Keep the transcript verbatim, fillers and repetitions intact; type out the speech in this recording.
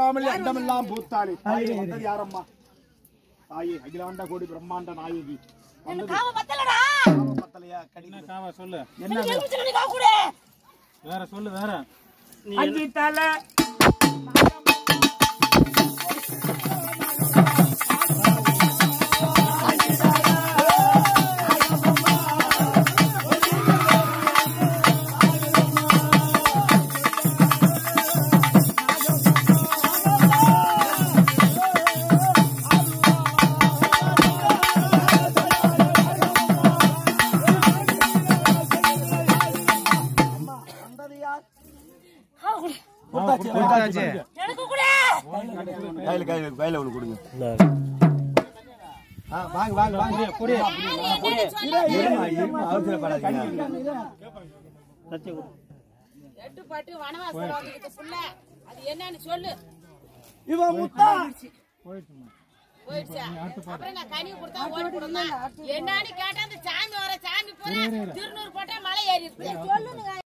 பூவாமல் அண்டமெல்லாம் பூத்தாளி வந்தது யாரம்மா தாயே அகிலாண்ட கோடி பிரம்மாண்ட நாயகி சொல்லு என்ன வேற சொல்லு வேற அஞ்சு தலை என்னன்னு கேட்டா அந்த சாமி வர சாமி போற திருநூறு போட்டா மலை ஏறி